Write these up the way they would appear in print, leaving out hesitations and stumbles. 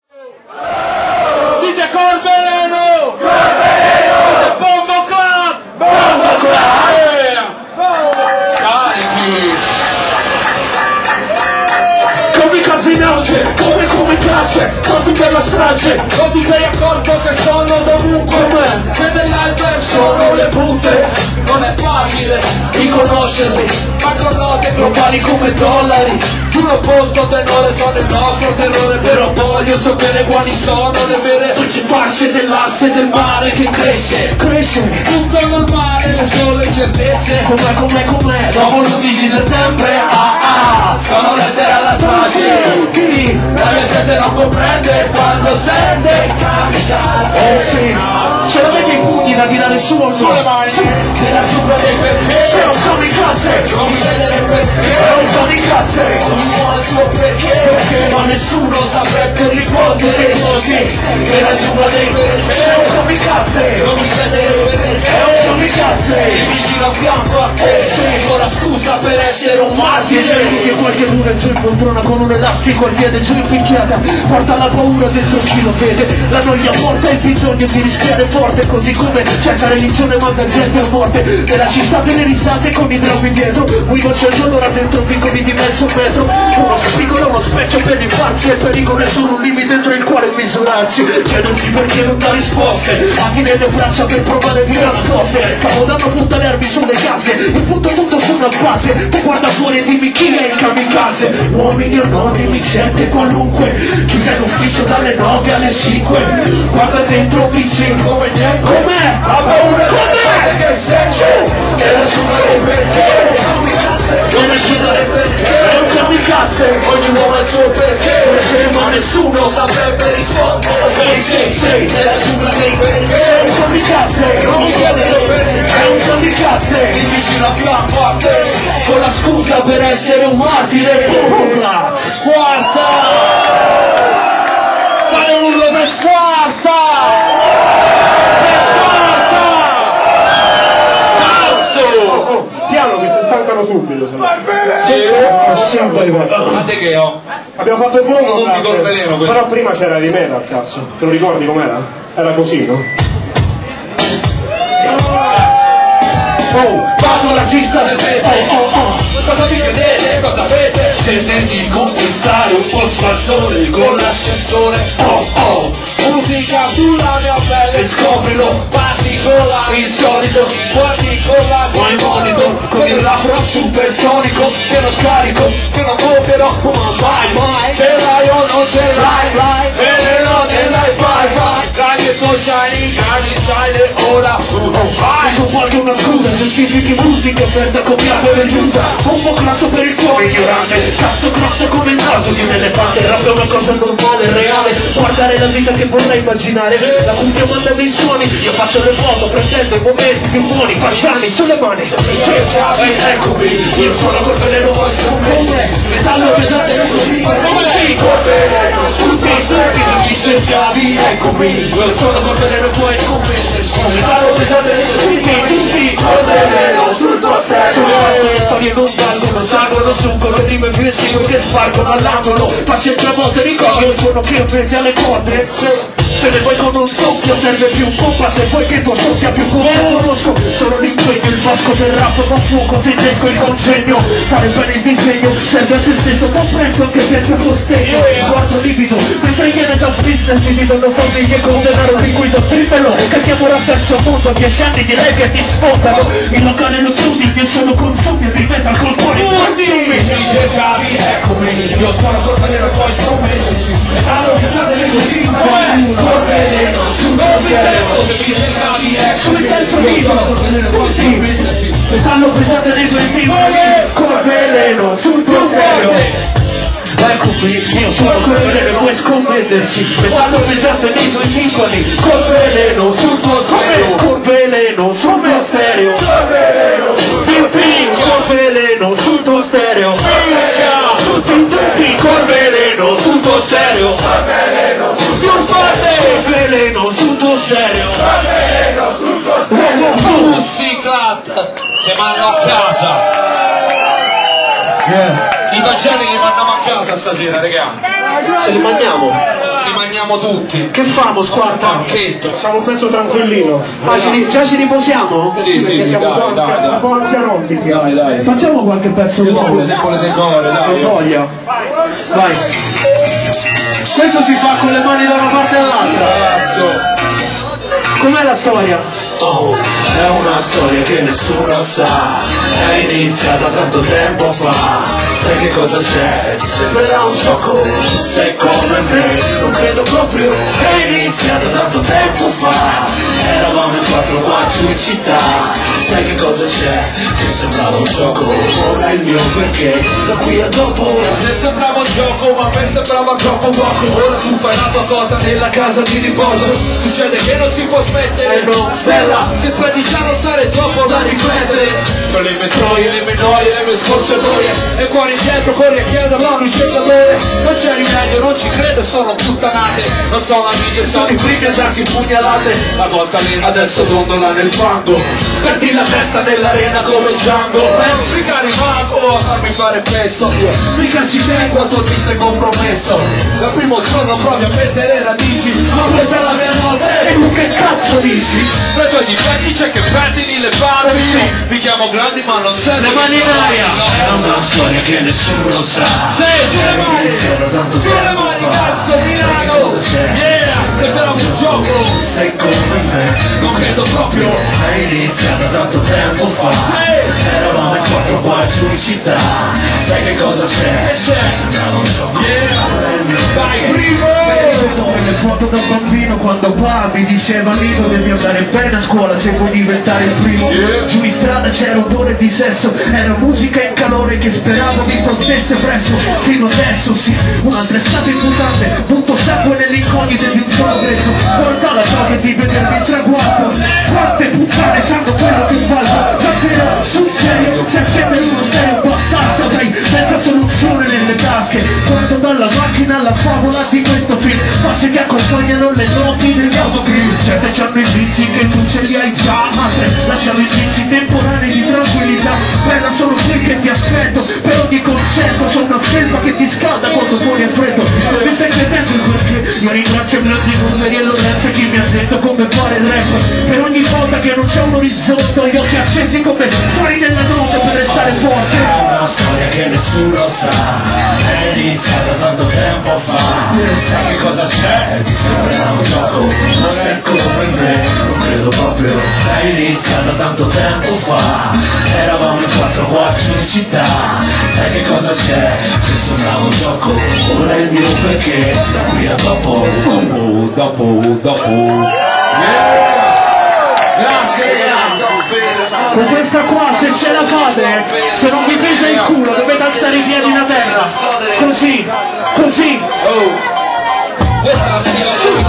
Dite col veleno! Col veleno! Bombo Club! Bombo Club! Carichi! Come cazzo in auge, come piace, proprio per la strage. Non ti sei accorto che sono dovunque? Che dell'alter sono le punte. Non è facile riconoscerli, ma con note globali come dollari. Più l'opposto tenore sono il nostro terrore, però voglio sapere quali sono le vere dolci fasce dell'asse del mare che cresce. Tutto normale, le sole certezze. Com'è? Dopo l'11 settembre, sono lettere alla pace. La mia gente non comprende quando sente kamikaze. Sì, ce l'avete i pugni da tirare su Sulle mani, nella giungla dei perché. C'è un kamikaze, Non mi chiedere perché. è un kamikaze. Ognuno ha il suo perché, ma nessuno saprebbe rispondere così. Nella giungla dei perché. C'è un kamikaze, Non mi chiedere perché. è un kamikaze. Ti vicino a fianco a te. Ora scusa per essere un martire. Che qualche luna giù in poltrona con un elastico al piede giù in picchiata, porta la paura dentro chi lo vede, la noia porta il bisogno di rischiare forte, così come certa religione manda gente a morte. Nella città delle risate con i droni dietro, guido c'è l'ora dentro vicoli di mezzo metro, uno spigolo, uno specchio per l'infarsi, e il pericolo è solo un limite dentro il quale misurarsi. Chiedensi perché non dà risposte, anche nelle braccia per provare più nascoste. Capodanno punta le armi sulle case, il punto tutto su una base. Tu guarda fuori e dimmi chi è il kamikaze. Uomini anonimi, gente qualunque, chi sei l'ufficio dalle 9 alle 5. Guarda dentro, dici Come niente. com'è? Ha paura delle cose che senti. Nella giungla dei perché. Non mi chiedere perché. È un kamikaze, Ognuno ha il suo perché, ma nessuno saprebbe rispondere. Sì, nella giungla dei è perché. un kamikaze, Non mi chiedere perché. è un kamikaze. Ti vicino a fianco a te, con la scusa per essere un martire. Squarta! Fare un urlo per Squarta! Per Squarta! Cazzo! Piano che si stancano subito, se no. Sì. A te che ho? Abbiamo fatto il volo, Sono tutti col veleno questo. però prima c'era di me dal cazzo. Te lo ricordi com'era? Era così, no? Vado l'artista del peso. Cosa vi vedete? Cosa avete? Se tenti di conquistare un posto al sole con l'ascensore. Musica sulla mia pelle, scoprilo. Particolare, insolito. Guardi con la tua monitor, con il rap supersonico. Che lo scarico, che lo copierò. Mai, ce l'hai o non ce l'hai? Veleno nell'hi-fi. Grandi so shining, grandi style ora. Vai! Con qualche una scusa, giustifichi musica per da copiare giusta. Un po' clatto per il suono ignorante, cazzo grosso come il naso di un elefante. Rap è una cosa normale, reale, guardare la vita che vorrei immaginare. La cuffia manda dei suoni, io faccio le foto, pretendo i momenti più buoni. Facciami sulle mani, eccomi, io sono col veleno, vuoi scoprire? Metallo pesante, non così, col veleno, sul piede, mi cercavi, eccomi, io sono col veleno, puoi scommetterci. Metallo pesante, tutti, col veleno, sul tuo stesso. Le storie non valgono, salgono su con le rime più esigue che spargono all'angolo. Faccio il volte ricordo il suono che inventi alle corde. Te ne vuoi con un soffio, serve più un pompa se vuoi che il tuo show sia più corto. Conosco solo l'impegno, il bosco del rap, ma fuoco se innesco il congegno. Fare bene il disegno, serve a te stesso, ma presto anche senza sostegno. Sguardo livido, mentre viene da un business mi vedono famiglie con denaro liquido. Dimmelo, che siamo al terzo mondo, 10 anni di reggae ti sfondano. Il locale lo chiudi, io sono consumi e ripeta col cuore. Mi cercavi, eccomi, io sono col veleno, puoi scommetterci. Metallo pesante, qualcuno. Col veleno, sul veleno, mi cercavi, eccomi, io sono col veleno, puoi scommetterci. Metallo pesante nei tuoi team, col veleno sul tuo stereo. Ecco qui, io sono col veleno, puoi scommetterci. Metallo pesante nei tuoi timpani, col veleno sul tuo stereo. Col veleno sul tuo stereo. Col veleno sul tuo stereo. Tutti col veleno sul tuo stereo. Più forte! Col veleno sul tuo stereo. Pussycat, che mandano a casa. I vageli li mandiamo a casa stasera, raga. Se li mandiamo. rimaniamo tutti. Che famo, squadra? Panchetto. Facciamo un pezzo tranquillino. Ma già ci riposiamo? Sì, Siamo un po' anzianotti. Dai. Facciamo qualche pezzo nuovo. Debole decore, dai. Voglia. Vai. Questo si fa con le mani da una parte all'altra. Ragazzo. Com'è la storia? Oh, è una storia che nessuno sa, è iniziata tanto tempo fa. Sai che cosa c'è? Ti sembrerà un gioco, sei come me, non credo proprio. È iniziata tanto tempo fa, eravamo in 4 qua giù in città. Sai che cosa c'è? Ti sembrava un gioco, ora è il mio perché, da qui a dopo. Ti sembrava un gioco, ma a me sembrava troppo poco. Ora tu fai la tua cosa nella casa di riposo. Succede che non si può smettere, no, Stella, che spendi già non stare troppo da riflettere. Per le mie troie, le mie noie, le mie scorciatoie, e cuore indietro corri a chiederlo a un ricercatore. Non c'è rimedio, non ci credo, sono puttanate. Non sono amici, sono i primi a darsi pugnalate. La volta lì, adesso dondola nel fango. Perdi la testa nell'arena come Django. Mica rimango a farmi fare peso. Mica ci tengo a tuo triste compromesso. Dal primo giorno provi a mettere radici, ma questa è la mia notte. E tu che cazzo dici? Tra i tuoi difetti c'è che pettini le palle. Mi chiamo grandi ma non sei Le mani in aria. È una storia che nessuno sa. sulle mani, sulle mani, cazzo, Milano. Yeah, sembrava un gioco. Sei come me, Non credo proprio. è iniziata tanto tempo fa. Eravamo in 4 qua giù in città. Sai che cosa c'è? Sembrava un gioco, ora è il mio Vai, perché. primo. Le foto da bambino quando mi diceva Nino devi andare bene a scuola se vuoi diventare il primo. Giù in strada c'era odore di sesso, era musica in calore che speravo mi portasse presto. Fino adesso sì, un'altra estate imputante, butto sangue nelle incognite di un solo prezzo. Guarda la gioia di vedermi il traguardo. Quante puttane sanno quello che valgo. Davvero, sul serio, se accende uno stereo basta, saprei, senza soluzione nelle tasche. Guardo dalla macchina alla favola di questo film, facce che accompagnano le noti degli autogrill. Certe c'hanno i vizi che tu ce li hai già, altre lasciano i vizi temporanei di tranquillità. Bella sono qui che ti aspetto, per ogni concerto c'è una felpa che ti scalda quando fuori è freddo. Non mi stai credendo il perché, io ringrazio i grandi numeri e Lorenzo chi mi ha detto come fare il rap. Per ogni volta che non c'è un orizzonte, ho gli occhi accesi come fuori nella notte per restare forte. È una storia che nessuno sa, è iniziata tanto tempo fa. Sai che cosa c'è? Ti sembra un gioco, non sei come me, non credo proprio. È iniziata tanto tempo fa, eravamo in 4 qua giù in città. Sai che cosa c'è? Ti sembra un gioco, ora è il mio perché, da qui a dopo. Con questa qua se ce la fate, se non vi pesa il culo dovete alzare i piedi da terra. Così, così. Questa è la stile del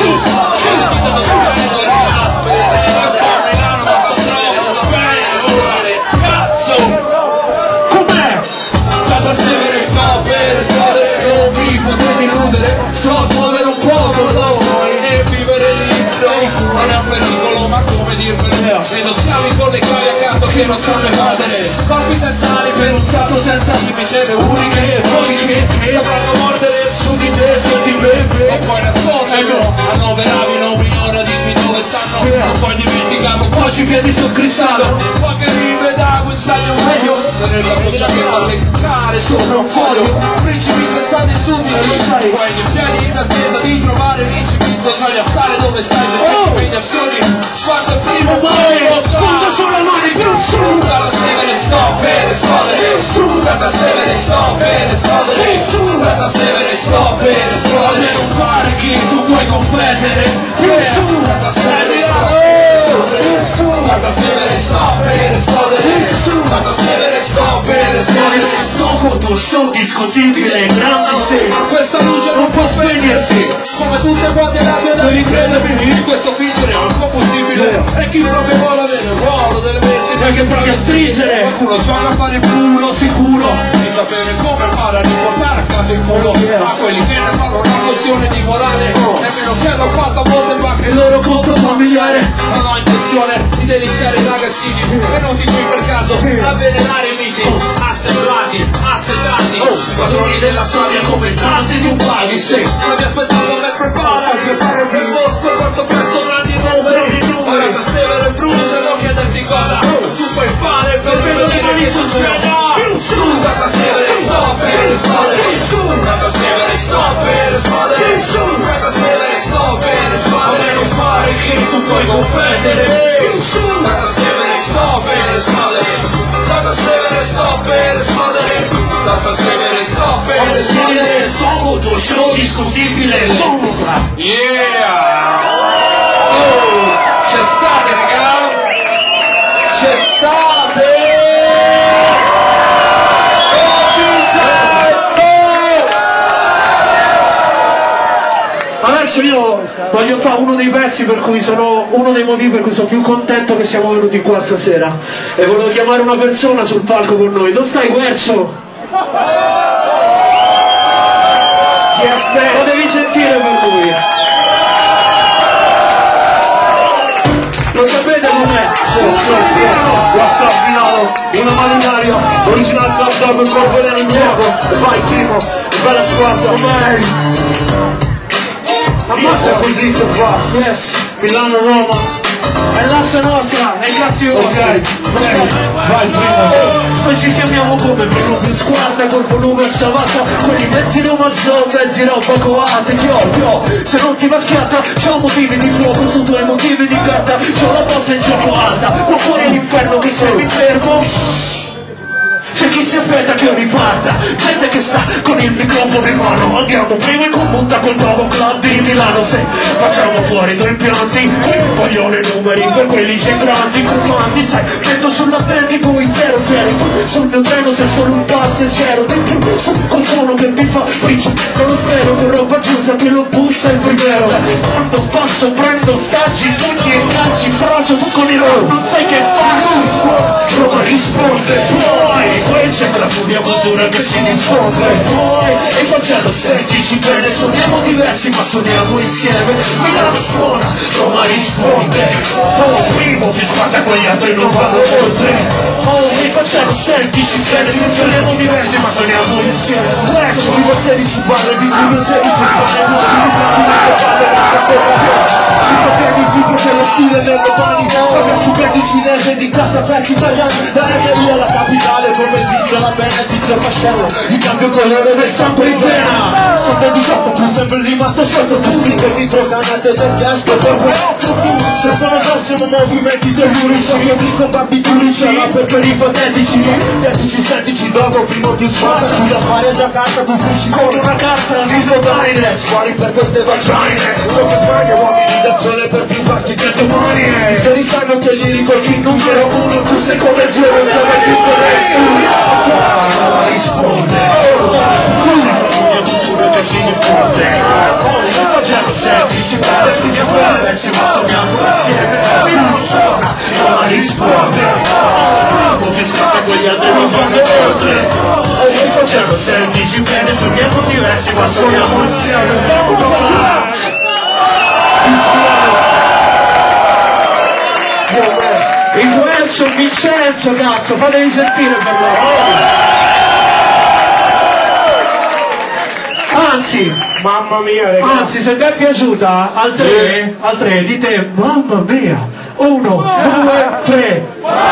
cazzo. Com'è? Tanta severe sto per esplodere. Non mi potrei illudere. So smuovere un popolo e vivere libero. Non è un pericolo ma come dirvelo. Vedo schiavi con le chiavi accanto che non sanno evadere. Corpi senza ali per un salto senza limite. Uniche logiche sapranno mordere su di te se ti beve. E poi nasconderlo. Annoveravi nomi, ora dimmi dove stanno. Non puoi dimenticarlo, poi ci piedi sul cristallo. Poche rive da guinzaglio meglio. Tenere la voce che fa leccare sopra un foglio. Principi senza nessun diritto. Poi nei piani in attesa di trovare l'incipito. Bisogna stare dove stai, le impegnazioni. Guarda il primo Punta sulle mani più su. Dalla Stevene sto per esplodere. Dalla Stevene sto per esplodere. Dalla Stevene sto per esplodere. Non fare chi tu puoi competere. Dalla Stevene sto per esplodere. Dalla Stevene sto per esplodere. Dalla Stevene sto per esplodere. Sto con tuo show discutibile, grande sì. Questa luce non può spegnersi. Come tutte quante le altre devi credermi. In questo video è un combustibile. E chi proprio vuole avere il ruolo delle vergini. E che provi a stringere. Qualcuno gioca a fare il puro sicuro di sapere come fare a riportare a casa il culo. A quelli che ne fanno una questione di morale. Nemmeno chiedo quanto a volte va che il loro conto familiare. Non ho intenzione di deliziare i ragazzini venuti qui per caso a avvelenare i miti. assemblati, assetati, padroni della sabbia come tanti di un palisè. Non mi aspettavo, me prepara, che pare per posto, quanto presto grandi numeri. Ora che Severo e Bruce non chiederti cosa tu puoi fare per vedere che mi succeda. Quanta Severo sto per rispondere, quanta Severo sto per rispondere, quanta Severo sto per rispondere, non fare che tu puoi comprendere. Quanta Severo sto per rispondere, quanta Severo sto per rispondere, quanta Severo sto per rispondere. Sono tuo show discutibile, sono Yeah! Oh! C'è state, raga! C'è state! Adesso io voglio fare uno dei pezzi per cui sono, uno dei motivi per cui sono più contento che siamo venuti qua stasera. E volevo chiamare una persona sul palco con noi. Dove stai, Guercio? Lo devi sentire per lui. Lo sapete com'è? What's up, Milano? Una mano in aria, original club dog, il corpo veleno in gioco. E vai primo, e bella squadra. Ammazza così che fa. Yes. Milano, Roma. È l'assa nostra, è grazie a voi. Ok, vai primo. Noi ci chiamiamo come primo più squadra, corpo numero savata, quelli mezzi Roma zoo, mezzi roba coate, yo, se non ti va schiatta, c'ho motivi di fuoco, su tuoi motivi di carta, c'ho la posta in gioco alta, qua fuori l'inferno che sei mi fermo. C'è chi si aspetta che io riparta, gente che sta con il microfono in mano. Andiamo prima in comunità col nuovo club di Milano. Se facciamo fuori due impianti, voglio i numeri per quelli c'è grandi comandi. Sai, metto sulla terra di voi 0-0. Sul mio treno c'è solo un passeggero. Col suono che mi fa spiccio, non lo spero con roba giusta che lo bussa il primero. Quando passo prendo stacci, pugni e calci, fraccio tu con il rock, non sai che fare. Roma risponde, poi c'è la furia cultura che si diffonde. Poi e facendo sentici bene, suoniamo diversi ma suoniamo insieme. Milano suona, Roma risponde. Oh, primo più squadra quegli altri non vanno oltre. Oh, e facendo sentici bene, suoniamo diversi ma suoniamo insieme. Questo vivo 16 barre, di giugno 16 barre, non si riprende palle, ci capiamo il figo c'è lo stile nelle mani. Proprio stupendi cinese di casa pezzi italiani. Da Reggio alla capitale come il vizio, la pena, il tizio fascello. Gli cambio colore del sangue in vena. Sono 18 più sempre rimasto sotto. Tu speaker, microcanate del cash, dopo se sono prossimo movimenti tellurici, io dico bambiturici, per ipotetici, identici, sentici, dopo primo più squadra. Tu da fare a Giacarta, tu strisci con una carta. Viso Dines, fuori per queste vagine. Come sbaglia, uomini d'azione per più parti che domani. Se risanno che gli ricordi numero uno, tu sei come Dio, non ti avrei visto nessuno. Roma risponde. C'è la furia cultura che si diffonde. Noi facciamo semplici, belle studiamo diversi ma suoniamo insieme. Milano suona, Roma risponde. Primo che scatta quegli altri non vanno oltre. Noi facciamo semplici, bene suoniamo diversi ma suoniamo insieme. Il Guercio Vincenzo, cazzo, fatevi sentire per loro. Anzi, Mamma mia, ragazzi. anzi, se vi è piaciuta, al 3, dite mamma mia. 1, 2, 3.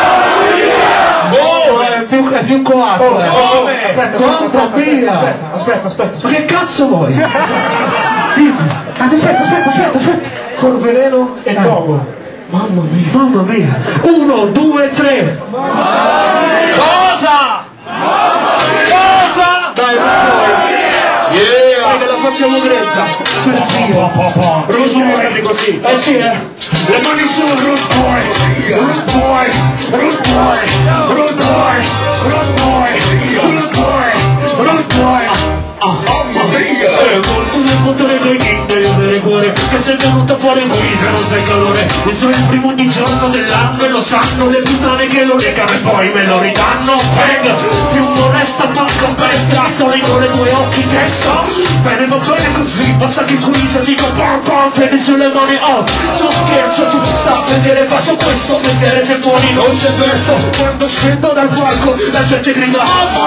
È più coatto. Mamma mia. Aspetta. Ma che cazzo vuoi? Dimmi. Aspetta. Corveleno e Togo. Mamma mia. 1, 2, 3. Cosa? Dai, dai, che la facciamo grezza. Rude così. Eh sì, le mani su, rude boy. cuore cuore, che sei venuta fuori guida, non sei calore. E sono il primo ogni giorno dell'anno e lo sanno le puttane che lo legano e poi me lo ridanno. Bang, più onesta manca un bestia, storia con le tue occhi che so. Bene va bene così, basta che tu risa dico pam pam, prendi sulle mani, oh. Non scherzo, tu sta a vedere, faccio questo mestiere, se fuori non c'è verso. Quando scendo dal palco, la gente grida mamma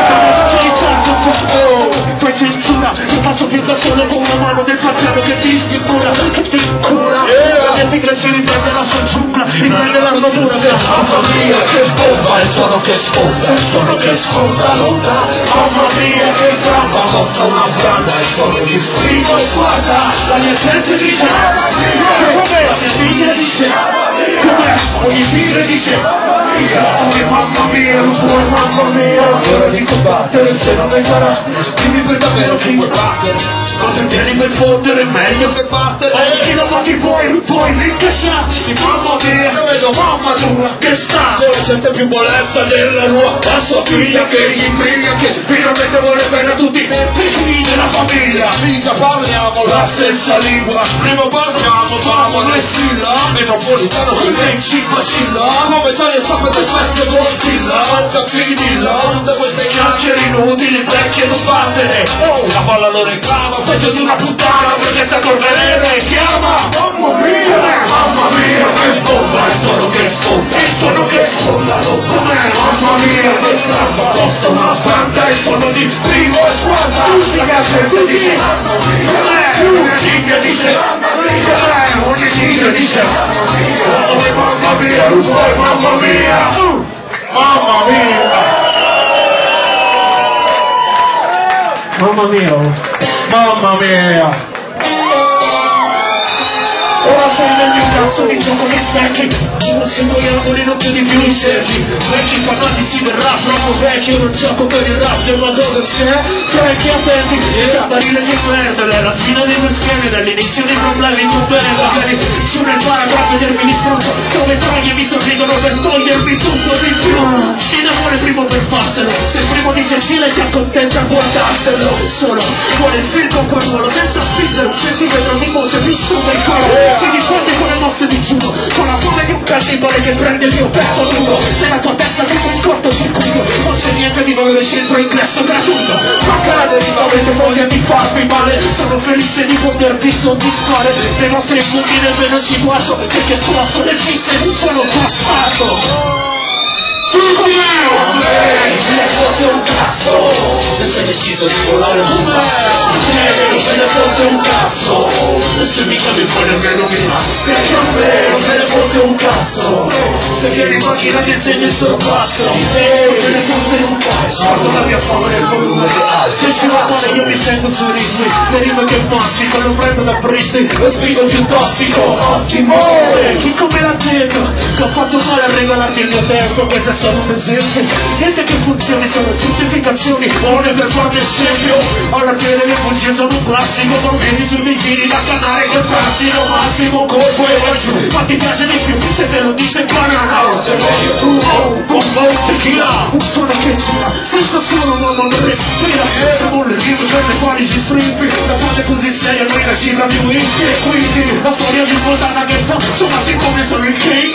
mia! Fai censura, io faccio più da solo con una mano del facciano che ti stimola, che ti cura. La tigre si riprende la sua giungla, riprende l'armatura. Mamma mia che bomba, il suono che spunta, il suono che spunta lontano. Mamma mia che gamba, costa una branda, il suono di frigo e guarda. La mia gente dice mamma mia, la mia figlia dice ogni tigre dice mamma mia, non puoi mamma mia. Ora di combattere se non ne sarà, dimmi per davvero chi vuoi battere. Ma se vieni per fottere è meglio che battere. Chi non ma chi puoi minchia sa. Dici mamma mia, io vedo mamma tua che sta la gente più molesta della rua, la sua figlia che gli briglia, che finalmente vuole bene a tutti i figli della famiglia. Mica parliamo la stessa lingua, prima parliamo mamma ne stilla. Metropolitano che lei ci vacilla, come Italia sta per perfetto Godzilla. Non finilla, tutte queste chiacchiere inutili, vecchie non battere. La palla lo reclama, peggio di una puttana perché sta col veleno e chiama mamma mia che bomba, il suono che sfonda, il suono che sfonda mamma mia che stramba, costa una banda, il suono di frigo e squadra. La gente dice mamma mia, una tigre dice ogni tigre dice mamma mia, mamma mia, mamma mia, Mamma mia, mamma mia. ora sei nel mio cazzo di gioco di specchi. Non siamo gli angoli, non più di più i cerchi. Vecchi fanatici del rap, troppo vecchi. Io non gioco per il rap del Madonna c'è. Vecchi attenti, barile di merda. È la fine dei due schemi, dall'inizio dei problemi. Tu bene, magari su nel paragrafo a vedermi distrutto. Come togli mi sorridono per togliermi tutto di più. Chi ne vuole primo per farselo? Se il primo dice sì, lei si accontenta a guardarselo. Solo vuole il film con quel volo, senza spingere un centimetro di voce più su del cuore. Si difende con le mosse di giudo, con la fame di un cannibale che prende il mio petto duro. Nella tua testa tutto in cortocircuito, non c'è niente di valore, centro ingresso gratuito. Manca la deriva, avete voglia di farmi male. Sono felice di potervi soddisfare. Le vostre fughe nemmeno ci guardo, perché squazzo del G non sono passato. Ce ne fotte un cazzo, se sei deciso di volare un basso. Ce ne fotte un cazzo, e se mica mi puoi nemmeno minare. Perché a me non ce ne fotte un cazzo, se vieni in macchina ti insegno il sorpasso. Ce ne fotte un cazzo, guardo la mia fame nel volume che alzo. Se ci va male io mi stendo sui ritmi, le rime che mastico, lo prendo da Pristi, lo spiego più tossico. Ottimo, chi come l'ha detto, che ho fatto male a regolarti il mio tempo, questo è solo un esempio. Niente che funzioni, sono giustificazioni, buone per farne esempio. Alla fine le bugie sono un classico, non vieni sui miei giri da scannare che frassino. Massimo colpo e vai giù, ma ti piace di più se te lo dice in banana. Tequila, un suono che gira, senza suono l'uomo non respira. Siamo le rime per le quali si strippi, la fate così seria noi la cifra più inti. E quindi la storia più svoltata che faccio, ma siccome sono il king,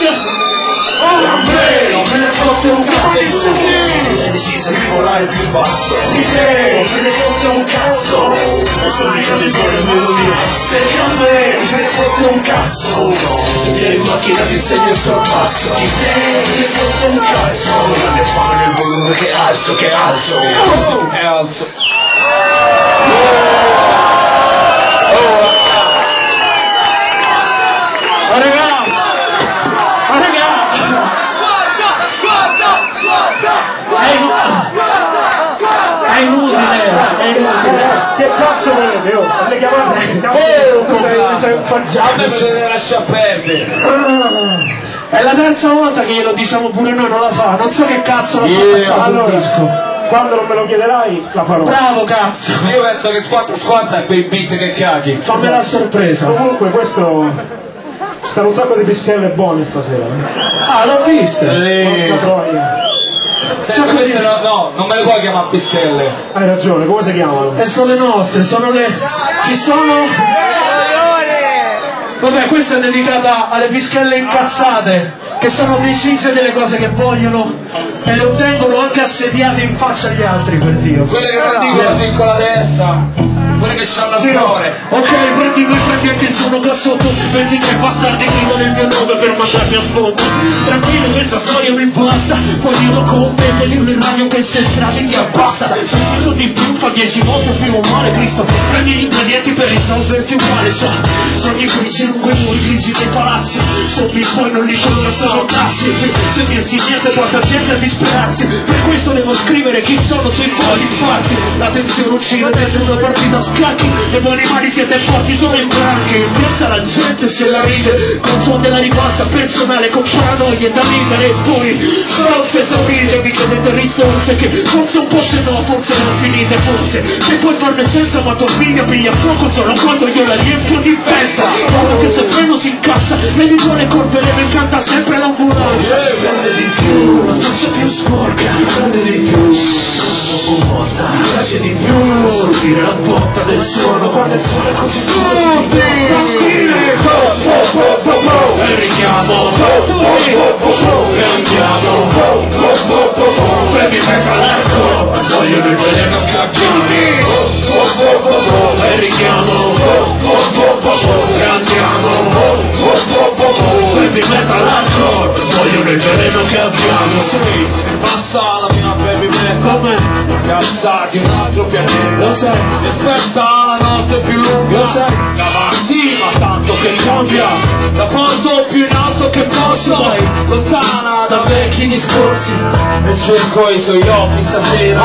me ne fotte un cazzo, se deciso di volare più basso. Me ne fotte un cazzo, adesso mica mi vuole melodia. Perché a me me ne fotte un cazzo, se vieni in macchina ti insegno il sorpasso. Di te me ne fotte un cazzo, la mia fame nel volume che alzo, che alzo. E alzo. È inutile. Che cazzo volete? Le chiamate? Mi sei un facciato. Me ne lascia perdere. È la terza volta che glielo diciamo pure noi, non la fa. Non so che cazzo la fa. Allora, quando non me lo chiederai, la farò. Bravo cazzo. Io penso che squatta è per i beat che caghi. Fammi la sorpresa. Comunque questo... Ci stanno un sacco di pischelle buone stasera. Ah, l'ho vista. Porca troia. Sempre queste no, non me le puoi chiamare pischelle. Hai ragione, come si chiamano? E sono le nostre, sono le... Chi sono? Vabbè, questa è dedicata alle pischelle incazzate, che sono decise delle cose che vogliono e le ottengono anche assediate in faccia agli altri, per Dio. Quelle che non dicono sì con la testa, quelle che c'hanno il cuore. Ok, prendi anche il suono qua sotto, 23 bastardi grido nel mio nome per mandarmi a fondo. Tranquillo, questa storia mi basta, puoi dirlo con me, e dirlo in radio che se stravi ti abbassa. Sentirlo di più fa 10 volte più male, Cristo. Prendi gli ingredienti per risolverti uguale, sogni felici lungo i muri grigi dei palazzi, soppi poi non li colora solo tassi, sentirsi niente porta gente a disperarsi. Per questo devo scrivere chi sono sui quali spazi. La tensione uccide dentro una partita a scacchi, le voi animali siete forti solo in branchi. In piazza la gente se la ride, confonde la rivalsa personale con paranoie da ridere. E voi stronze esaurite vi chiedete risorse che forse un po' se no, forse non finite, forse che puoi farne senza, ma tua figlia piglia fuoco solo quando io la riempio di pensa. Guarda che se freno si incazza, le milione colpe le mi canta sempre l'ambulanza. Prende di più, la faccia più sporca, prende di più, un volta, mi piace di più, sorbire la botta del suono quando il sole è così forte. E richiamo, e andiamo, baby metal hardcore, vogliono il veleno che abbiamo. E richiamo, e andiamo, baby metal hardcore, vogliono il veleno che abbiamo. Sì, passa la mia baby metal, casa di un altro pianeta. Lo sai, Mi aspetta la notte più lunga, lo sai, davanti ma tanto che cambia, da porto più in alto che posso, lontana da vecchi discorsi, e cerco i suoi occhi stasera.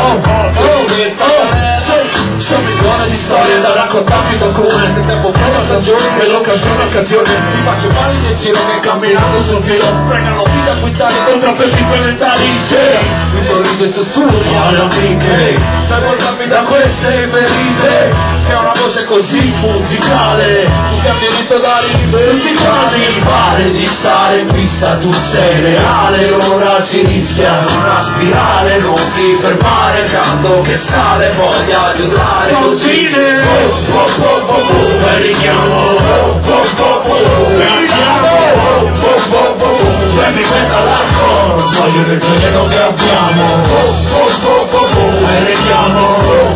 Sono milione di storie da raccontarti da come se tempo passa stagione e l'occasione occasione ti faccio male nel giro che camminando sul filo pregano vita a quittare contro per implementare in sera. Mi sorride e sussurri alle amiche, sai portarmi da queste ferite, che ha una voce così musicale, tu sei un diritto da libero. Tutti quanti Pare di stare in pista, tu sei reale, ora si rischia una spirale, non ti fermare, canto che sale, voglia di urlare così. E richiamo, e andiamo, baby metal hardcore, voglio il veleno che abbiamo. E richiamo,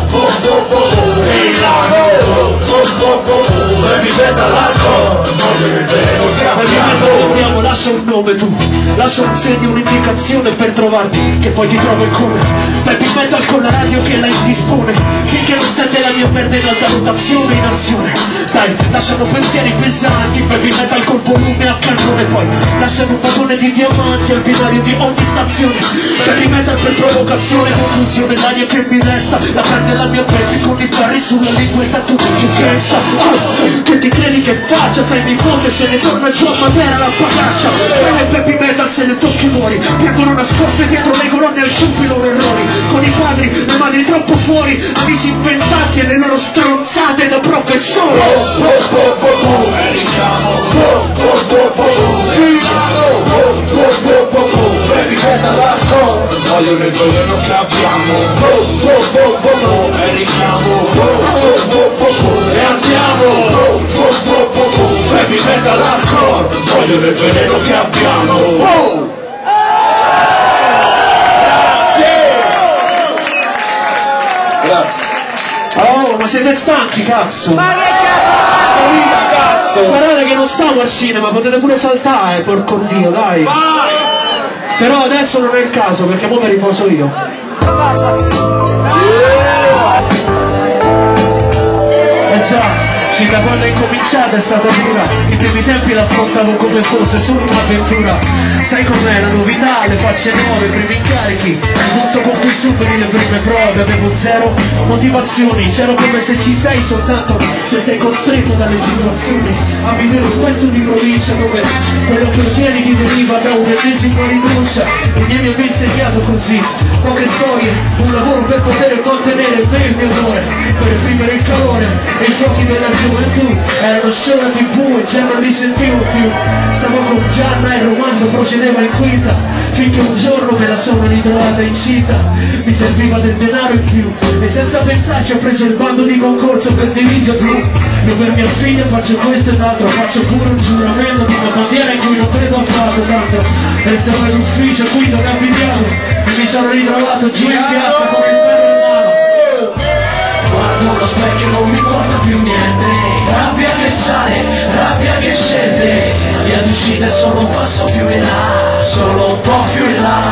e ilano, baby metal hardcore, voglio il veleno che abbiamo. Lascia un nome tu, lascia un segno, un'indicazione per trovarti, che poi ti trovo il come. Baby metal con la radio che la indispone, finché non sente la mia merda in alta rotazione in azione. Dai, lasciano pensieri pesanti, baby metal col volume a cannone, poi lasciano un vagone di diamanti al binario di ogni stazione. Baby metal per provocazione, conclusione, l'aria che mi resta, la prende la mia baby con i ferri sulla linguetta tu più cresta. Che ti credi che faccia, sai mi fonde se ne torna giù a Matera la pagascia. Bene baby metal se ne tocchi muori, piangono nascoste dietro le colonne al ciupi i loro errori, con i padri, le madri troppo fuori, amici inventati e le loro stronzate da professori. E diciamo, baby metal hardcore, voglio il veleno che abbiamo. E diciamo, e andiamo, baby metal hardcore, voglio il veleno che abbiamo. Grazie. Oh, ma siete stanchi, cazzo? Ma che cazzo? Guardate che non stavo al cinema, potete pure saltare, porco Dio, dai. Però adesso non è il caso, perché ora mi riposo io. Già, fin da quando è incominciata è stata dura. I primi tempi l'affrontavo come fosse solo un'avventura. Sai com'è la novità, le facce nuove, i primi incarichi, il gusto con cui superi le prime prove. Avevo zero motivazioni, c'ero come se ci sei soltanto se sei costretto dalle situazioni a vivere un pezzo di provincia dove quello che ottieni ti deriva da un'ennesima rinuncia. I miei mi hanno insegnato così, poche storie, un lavoro per poter mantenere me il mio amore, per reprimere il calore e i fuochi della gioventù. Erano solo TV e già non li sentivo più. Stavo con Gianna e il romanzo procedeva in quinta, finché un giorno me la sono ritrovata incinta. Mi serviva del denaro in più e senza pensarci ho preso il bando di concorso per Division Blu. Io per mia figlia faccio questo e l'altro, faccio pure un giuramento di una bandiera in cui non credo affatto, tanto restavo in ufficio qui dove abitiamo e mi sono ritrovato giù in piazza come il ferro in mano. Guardo lo specchio, non mi importa più niente. Rabbia che sale, rabbia che scende. La via d'uscita è solo un passo più in là, solo un po' più in là.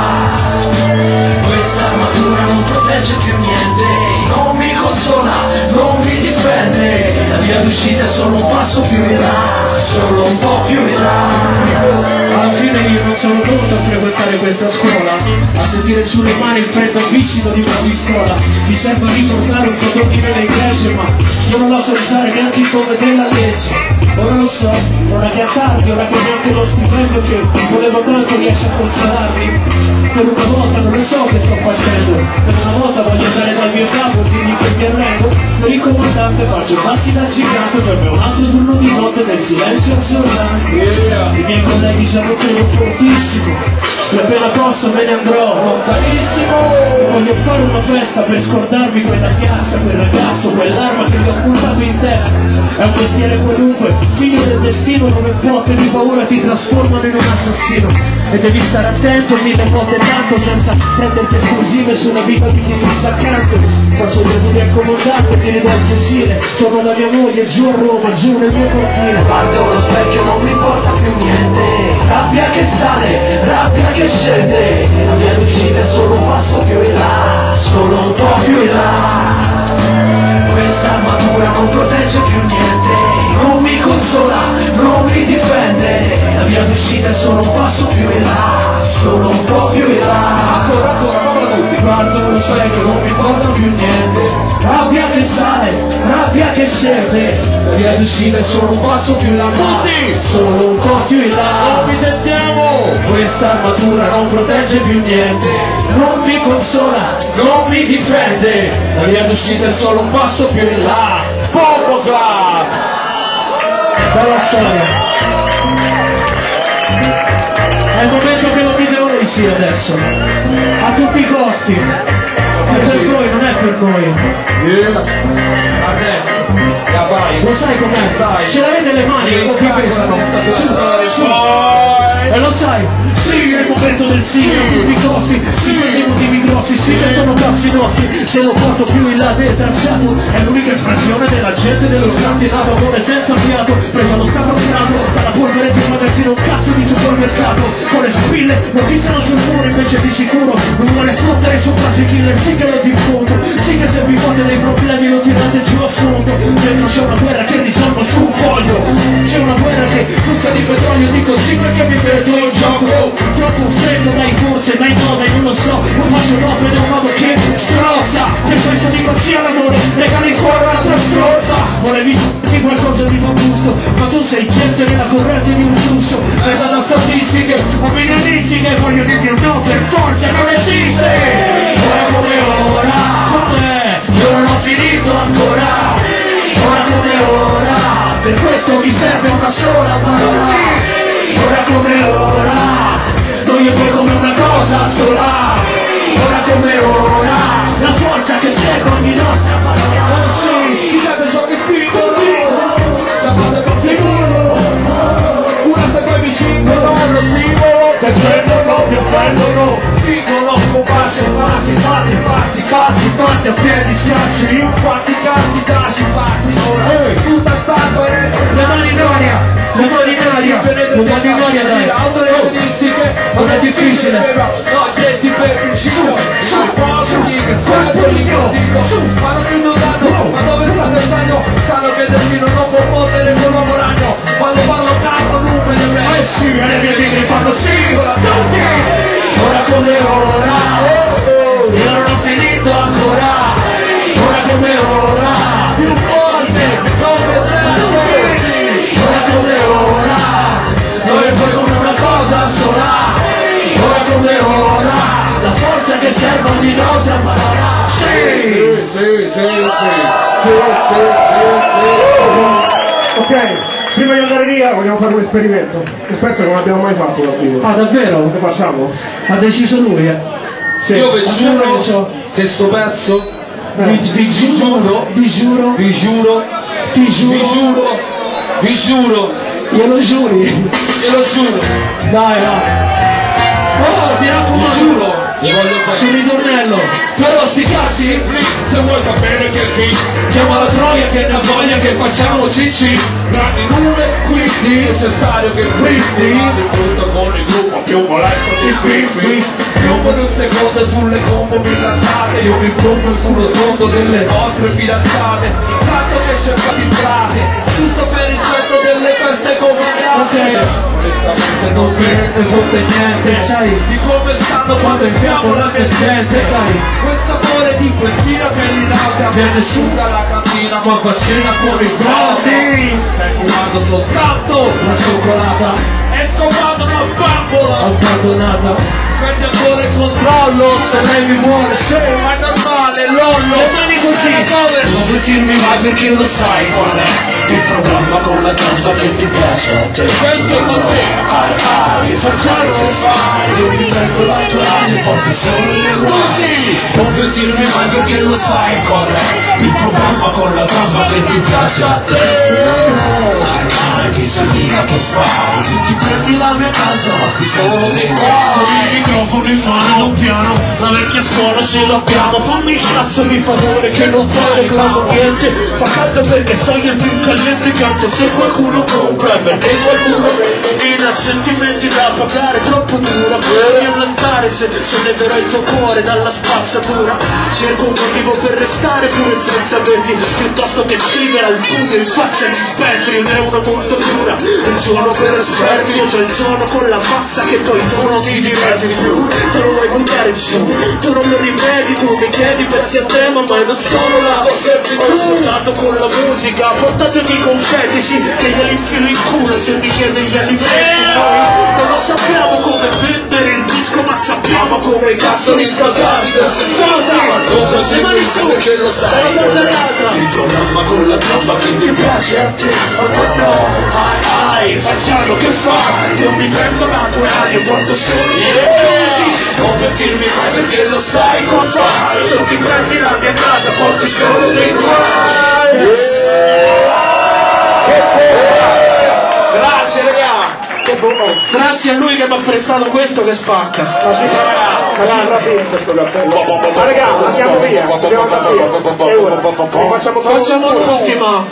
Questa armatura non protegge più niente, non mi consola, non mi difende. La via d'uscita è solo un passo più in là, solo un po' più in là. Alla fine io non sono pronto a frequentare questa scuola, a sentire sulle mani il freddo viscido di una pistola. Mi serve ricordare un po' d'ordine nelle gregge, ma io non la so usare neanche il nome della legge. Ora lo so, ora che è tardi, ora che neanche lo stipendio che volevo tanto riesce a consolarmi. Per una volta non lo so che sto facendo, per una volta voglio andare dal mio capo e dirgli che mi arrendo. Per il comandante faccio passi da gigante, per me un altro turno di notte nel silenzio assordante. I miei colleghi sanno che ero fortissimo, e appena posso me ne andrò lontanissimo. Voglio fare una festa per scordarmi quella piazza, quel ragazzo, quell'arma che mi ho puntato in testa. È un mestiere qualunque, figlio del destino, dove botte di paura ti trasformano in un assassino. E devi stare attento, mille volte tanto, senza prenderti esclusive sulla vita di chi mi sta accanto. Faccio dei duri al comandante, mi ridò il fucile, torno da mia moglie giù a Roma, giù nel mio cortile. Guardo lo specchio, non mi importa più niente. Rabbia che sale, rabbia che scende. La via d'uscita è solo un passo più in là, solo un po' più in là. Questa armatura non protegge più niente, non mi consola, non mi difende. La via d'uscita è solo un passo più in là, solo un po' più in là. Ancora, fammela tutti. Guardo lo specchio, non mi importa più niente. Rabbia che sale, rabbia che scende. La via d'uscita è solo un passo più in là, solo un po' più in là. Mi sentiamo! Questa armatura non protegge più niente, non mi consola, non mi difende. La via d'uscita è solo un passo più in là. Bombo Club! Bella storia. È il momento che lo dite sì adesso, a tutti i costi. È per voi, non è per noi. Ma senti, la fai? Lo sai com'è? Stai. Ce l'avete le mani che vi pesano? Su. E lo sai? Sì, è il momento del sì, a tutti i costi. Sì, per dei motivi grossi, sì che sono cazzi nostri. Se lo porto più in là del tracciato, è l'unica espressione della gente dello scandinato. Amore senza fiato, preso allo stato creato dalla polvere di un magazzino, un cazzo di supermercato. Con le spille, non fissano sul muro, invece di sicuro non vuole fottere su quasi killer. Sì che lo diffondo, sì che se vi fate dei problemi lo tirate giù a fondo. Dentro c'è una guerra che risolvo su un foglio, c'è una guerra che puzza di petrolio. Dico sì perché mi perdo in gioco. Troppo stretto, dai forse, dai no, dai non lo so. Poi faccio l'opera in un modo che strozza. Per questo dico sì all'amore, regala in cuore un'altra strozza. Volevi che qualcosa mi fa gusto, ma tu sei gente nella corrente di un flusso. Vedo da statistiche, opinionistiche, voglio di più, no, per forza non esiste. Ora come ora, io non ho finito ancora. Ora come ora, per questo mi serve una sola parola. Ora come ora, noi e voi come una cosa sola. Ora come ora, la forza che segue ogni nostra parola. Oh sì, Dite ciò che spingono, sapete per figuro. Una se poi mi cingono, lo spingono, che spendono, mi offendono. Fingono, con passi, fatti a piedi scalzi. In quanti casi da scipazzi, ora tutta sta coerenza. le mani in aria, le mani in aria, le mani in aria, dai. Autoristiche, non è difficile. No, gente per principio, su, posso dire, dico, ma non ci danno, ma dove stanno il stagno? Sanno che il destino non può potere con l'uomo ragno, quando parlo canto numeri. Eh sì, le mie tigre fanno sì, Ora come ora, io non ho finito ancora. ora come ora, più forze, come sempre. ora come ora, noi e voi come una cosa sola. Ora come ora, la forza che serve ogni nostra parola. Sì! Ok, prima di andare via vogliamo fare un esperimento. Un pezzo che non abbiamo mai fatto da prima. Ah, davvero? Lo facciamo? Ha deciso lui, Sì. Io vi giuro giuro che sto pezzo, vi giuro, vi giuro, Ti giuro. Vi giuro. Glielo giuri? Glielo giuro. Dai, dai. Oh, mi raccomando. Vi giuro. Sul ritornello. Però sti cazzi, Se vuoi sapere che qui chiama la troia che ne ha voglia che facciamo cicci. Ranni nube, quindi è necessario che quindi debuto con il gruppo più molesto di qui. Piombo di un secondo sulle combo millantate. Io mi compro il culo tondo delle nostre fidanzate. Tanto che cercate in frase, giusto per il resto delle feste comandate. Onestamente non me ne fotte niente, Sai di come stanno quando entriamo la mia gente. Quel sapore di benzina che li nausea, viene su dalla cantina ma va cena con i frasi. Stai fumando soltanto la cioccolata e scovando una bambola abbandonata. prendi ancora il controllo, se lei mi vuole, sì, ma è normale, lollo. Domani così. Non vestirmi mai perché lo sai qual è Il programma con la gamba che ti piace a te. questo è così. Facciamo che fai. Io mi prendo la tua mano e porto solo le guai. Non vestirmi mai perché lo sai qual è il programma con la gamba che ti piace a te. Ti segna che fai. Ti prendi la mia casa ma ti sono dei guai. Il microfono in mano, un piano, la vecchia scuola ce l'abbiamo. Fammi il cazzo di favore che non fa reclamo niente. Fa caldo perché sai è più caliente canto se qualcuno compra perché qualcuno in ha sentimenti da pagare troppo dura per allentare se leverò il tuo cuore dalla spazzatura. Cerco un motivo per restare pure senza averti piuttosto che scrivere al buio in faccia agli spettri. Non è una molto dura il suono per esperti. Io c'ho il suono con la mazza che poi tu non ti diverti più. Tu non vuoi buttare giù, tu non lo rimedi, tu mi chiedi pezzi a tema ma io non sono là. Ho sposato con la musica, portatemi i confetti, sì, che glieli infilo in culo se mi chiede gli alimenti. Noi non lo sappiamo come vendere il disco ma sappiamo come cazzo riscaldarli senza Non le mani su, perché lo sai il programma con la gamba che ti piace a te. facciamo che fai. Io mi prendo la tua radio e porto solo le guai. Non vestirmi mai perché lo sai cosa fai. Tu ti prendi la mia casa, porti solo le guai. Grazie raga. Grazie a lui che mi ha prestato questo che spacca. Ma sembra bene questo cappello. Ma raga, andiamo via, dobbiamo andare via. E ora? Facciamo l'ultima,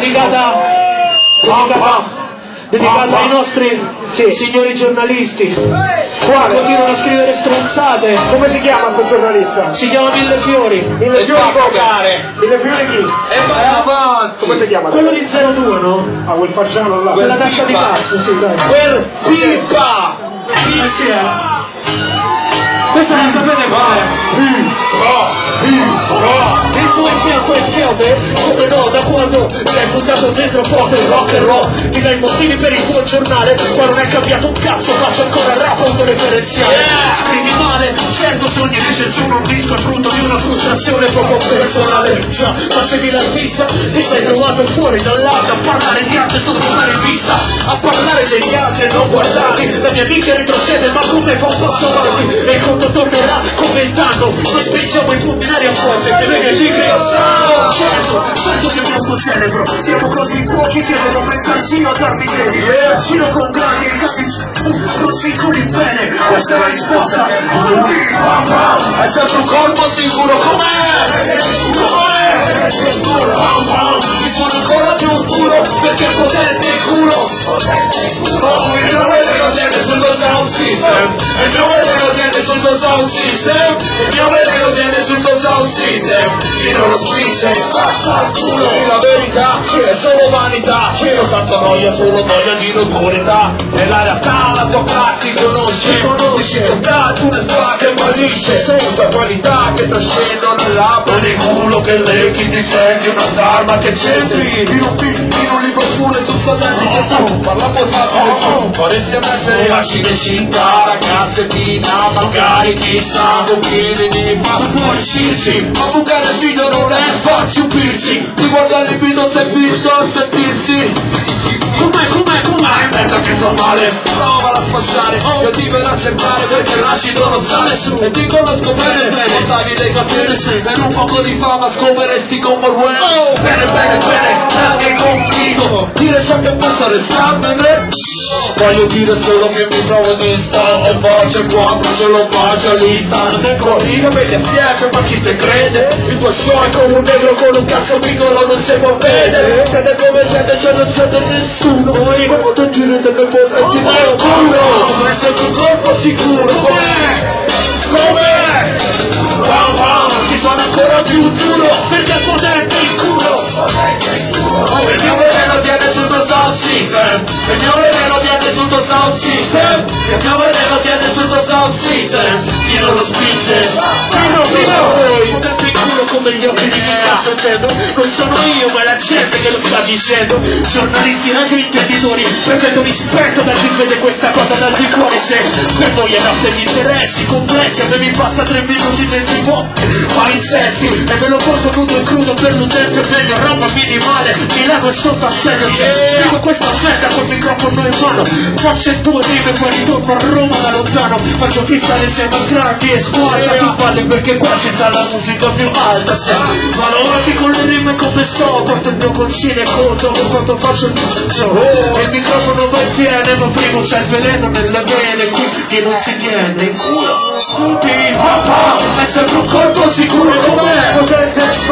dedicata ai nostri signori giornalisti. Quale? Continuano a scrivere stronzate. Come si chiama sto giornalista? Si chiama Millefiori. Mille fiori come? Giocare. Mille fiori chi? E vai avanti. Come si chiama? Quello di 02, no? Ah, quel facciano là. Quella testa di cazzo, sì, dai. Per pipa. Sì, questa la sapete qual è? Il tuo in questione, come no, da quando mi hai buttato dentro forte il rock and roll, ti dai motivi per il tuo giornale, qua non è cambiato un cazzo, faccio ancora rap autoreferenziale. Scrivi male, certo sogni di censura un disco è frutto di una frustrazione poco personale. Già, facevi l'artista, ti sei trovato fuori dall'alto a parlare di arte sotto una rivista, a parlare degli altri e non guardarli. La mia vita retrocede ma come fa un passo avanti e il conto tornerà commentando. Noi spingiamo i punti in aria forte che le mie tigre certo che il nostro cerebro siamo così pochi che devo pensarci a darmi bene. Giro con grandi non sicuri bene, questa è la risposta. È stato un colpo sicuro com'è? Mi sono ancora più duro perché potente il culo. Il mio veleno tiene sul tuo sound system. Il mio veleno tiene sul tuo sound system. Il mio veleno tiene sul tuo sound system. Chi non lo spinge passa al culo. La verità è solo vanità. Io tanta noia, solo noia di notorietà. E la realtà la tua parte conosce. Difficoltà di una scuola che fallisce. Senta qualità che trascendono nell'app. Nel culo che leghi ti senti una star ma che c'entri. In un film, in un libro pure sul satellite che tu parla poi fatti nessuno. Vorresti emergere la cinecina, ragazzettina, magari chissà con chi ne fa puoi uscirci. Ma bucare il video non è farci un piercing, di guardare il video sei visto a sentirsi. Com'è? Merda che fa male, provala a spacciare, io ti verrò a cercare perché l'acido non sale su. E ti conosco bene, portavi dei catene, per un poco di fama scoperesti come il web. Bene, nadie confido, dire ciò che possa restarmene. Voglio dire solo che mi trovo in sta, e pace 4 ce lo faccio lista. Non tengo i capelli assieme, ma chi te crede? Il tuo show è come un negro con un cazzo piccolo, non si può vedere. Siete come siete, cioè non siete nessuno. Voi come potete dire delle potenti nel culo? Come sei un corpo sicuro? Com'è? Ti suona ancora più duro, perché potente il culo. Il mio veleno tiene sul tuo sound system. Il mio veleno tiene sul tuo sound system. Il mio veleno tiene sul tuo sound system. Chi non lo spinge? Potente il culo come gli occhi di chi sta sentendo. Non sono io ma è la gente che lo sta dicendo. Giornalisti e anche intenditori pretendo rispetto da chi vede questa cosa dal di cuore. Se per voi è notte di interessi complessi, a me mi basta 3 minuti nel tipo palinsesti. E ve lo porto nudo e crudo per l'utente meglio, roba minimale. Mi levo e sotto a serio, dico questa merda col microfono in mano. Faccio 2 rime e poi ritorno a Roma da lontano. Faccio freestyle insieme a grandi e squadra più palle, perché qua ci sta la musica più alta. Se vado avanti con le rime come so, porto il mio concile conto con quanto faccio il braccio. E il microfono va in piene, ma prima c'è il veleno nelle vene, quindi non si tiene in culo. Tutti è sempre un colpo sicuro. Com'è?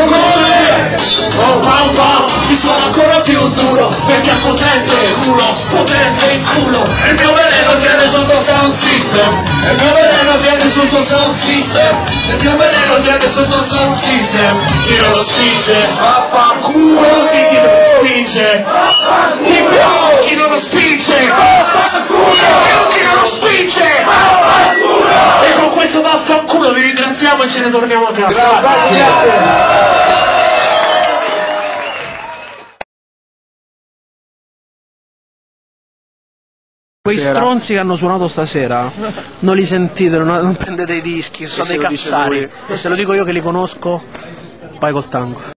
Ti suona ancora più duro, perché è potente il culo, potente il culo. Il mio veleno tiene sul tuo sound system. Il mio veleno tiene sul tuo sound system. Il mio veleno tiene sul tuo sound system. Chi non lo spinge, vaffanculo. Chi non lo spinge, chi non lo spinge, chi non lo spinge. E con questo vaffanculo vi ringraziamo e ce ne torniamo a casa. Grazie. Quei stronzi che hanno suonato stasera non li sentite, non prendete i dischi, sono dei cazzari. E se lo dico io che li conosco, vai col tango.